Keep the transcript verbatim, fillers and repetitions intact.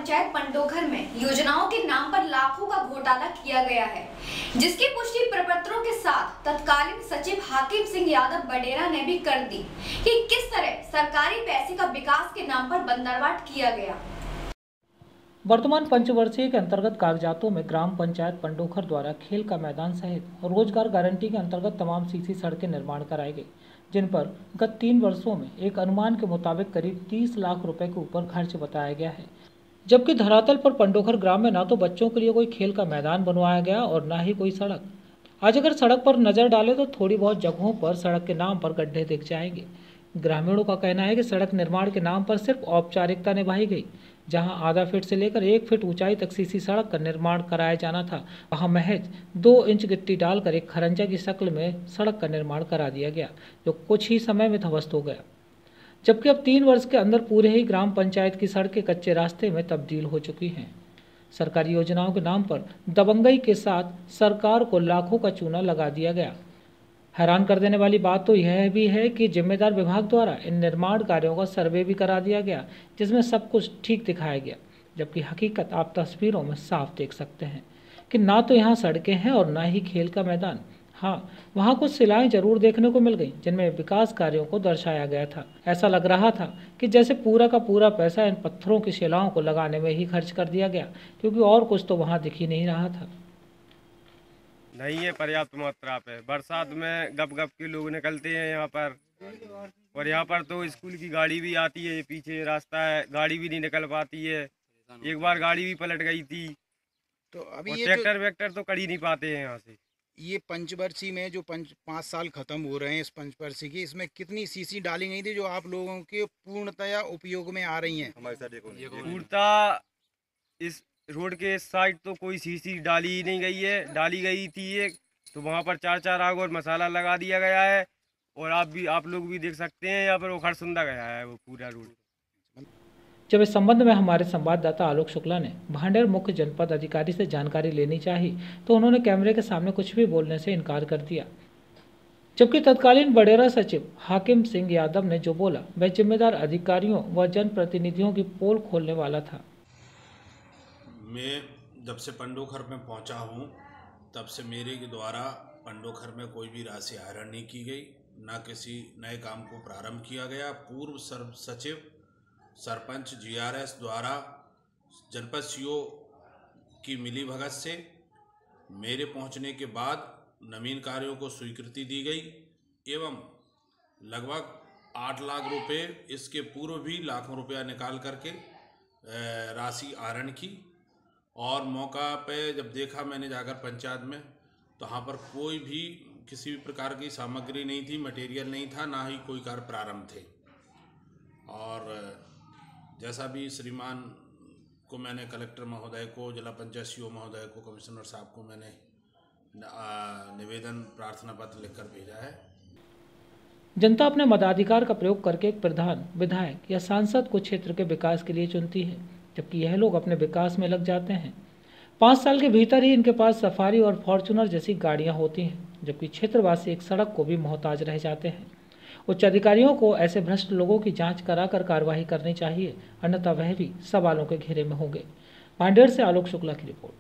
पंचायत पंडोखर में योजनाओं के नाम पर लाखों का घोटाला किया गया है, जिसकी पुष्टि प्रपत्रों के साथ तत्कालीन सचिव हाकिम सिंह यादव बडेरा ने भी कर दी कि किस तरह सरकारी पैसे का विकास के नाम पर बंदरवाट किया गया। वर्तमान पंचवर्षीय के अंतर्गत कागजातों में ग्राम पंचायत पंडोखर द्वारा खेल का मैदान सहित रोजगार गारंटी के अंतर्गत तमाम सीसी सड़कें निर्माण कराए गए, जिन पर गत तीन वर्षों में एक अनुमान के मुताबिक करीब तीस लाख रुपए के ऊपर खर्च बताया गया है। जबकि धरातल पर पंडोखर ग्राम में ना तो बच्चों के लिए कोई खेल का मैदान बनवाया गया और ना ही कोई सड़क। आज अगर सड़क पर नजर डाले तो थोड़ी बहुत जगहों पर सड़क के नाम पर गड्ढे दिख जाएंगे। ग्रामीणों का कहना है कि सड़क निर्माण के नाम पर सिर्फ औपचारिकता निभाई गई। जहां आधा फीट से लेकर एक फीट ऊंचाई तक सीसी सड़क का निर्माण कराया जाना था, वहां महज दो इंच गिट्टी डालकर एक खरंजा की शक्ल में सड़क का निर्माण करा दिया गया, जो कुछ ही समय में ध्वस्त हो गया। जबकि अब तीन वर्ष के अंदर पूरे ही ग्राम पंचायत की सड़कें कच्चे रास्ते में तब्दील हो चुकी हैं। सरकारी योजनाओं के नाम पर दबंगई के साथ सरकार को लाखों का चूना लगा दिया गया। हैरान कर देने वाली बात तो यह भी है कि जिम्मेदार विभाग द्वारा इन निर्माण कार्यों का सर्वे भी करा दिया गया, जिसमें सब कुछ ठीक दिखाया गया, जबकि हकीकत आप तस्वीरों में साफ देख सकते हैं कि ना तो यहाँ सड़कें हैं और ना ही खेल का मैदान। हाँ, वहाँ कुछ शिलाएं जरूर देखने को मिल गई, जिनमें विकास कार्यों को दर्शाया गया था। ऐसा लग रहा था कि जैसे पूरा का पूरा पैसा इन पत्थरों की शिलाओं को लगाने में ही खर्च कर दिया गया, क्योंकि और कुछ तो वहाँ दिख ही नहीं रहा था। नहीं है पर्याप्त मात्रा पे। बरसात में गप गप के लोग निकलते हैं यहाँ पर, और यहाँ पर तो स्कूल की गाड़ी भी आती है, पीछे रास्ता है, गाड़ी भी नहीं निकल पाती है। एक बार गाड़ी भी पलट गई थी। तो अभी ट्रैक्टर वैक्टर तो कर ही नहीं पाते हैं यहाँ से। ये पंचवर्षीय में जो पंच पाँच साल खत्म हो रहे हैं इस पंचवर्षीय की, इसमें कितनी सीसी डाली गई थी जो आप लोगों के पूर्णतया उपयोग में आ रही हैं? पूर्णतः इस रोड के साइड तो कोई सीसी डाली ही नहीं गई है। डाली गई थी एक, तो वहाँ पर चार चार आग और मसाला लगा दिया गया है, और आप भी आप लोग भी देख सकते हैं यहाँ पर उखड़ सुंदा गया है वो पूरा रोड। जब इस संबंध में हमारे संवाददाता आलोक शुक्ला ने भांडेर मुख्य जनपद अधिकारी से जानकारी लेनी चाही, तो उन्होंने कैमरे के सामने कुछ भी बोलने से इनकार कर दिया। जबकि तत्कालीन बडेरा सचिव हाकिम सिंह यादव ने जो बोला वह जिम्मेदार अधिकारियों व जनप्रतिनिधियों की पोल खोलने वाला था। मैं जब से पंडोखर में पहुंचा हूं, तब से मेरे के द्वारा पंडोखर में कोई भी राशि आहरण नहीं की गई, ना किसी नए काम को प्रारंभ किया गया। पूर्व सर्व सचिव सरपंच जीआरएस द्वारा जनपद सीओ की मिलीभगत से मेरे पहुंचने के बाद नवीन कार्यों को स्वीकृति दी गई एवं लगभग आठ लाख रुपए, इसके पूर्व भी लाखों रुपया निकाल करके राशि आहरण की। और मौका पे जब देखा मैंने जाकर पंचायत में, तो वहाँ पर कोई भी किसी भी प्रकार की सामग्री नहीं थी, मटेरियल नहीं था, ना ही कोई कार्य प्रारंभ थे। और जैसा भी श्रीमान को मैंने कलेक्टर महोदय को, जिला पंचायत सीओ महोदय को, कमिश्नर साहब को मैंने निवेदन प्रार्थना पत्र लिखकर भेजा है। जनता अपने मताधिकार का प्रयोग करके एक प्रधान, विधायक या सांसद को क्षेत्र के विकास के लिए चुनती है, जबकि यह लोग अपने विकास में लग जाते हैं। पाँच साल के भीतर ही इनके पास सफारी और फॉर्चूनर जैसी गाड़ियां होती हैं, जबकि क्षेत्रवासी एक सड़क को भी मोहताज रह जाते हैं। उच्च अधिकारियों को ऐसे भ्रष्ट लोगों की जांच कराकर कार्रवाई करनी चाहिए, अन्यथा वह भी सवालों के घेरे में होंगे। भांडेर से आलोक शुक्ला की रिपोर्ट।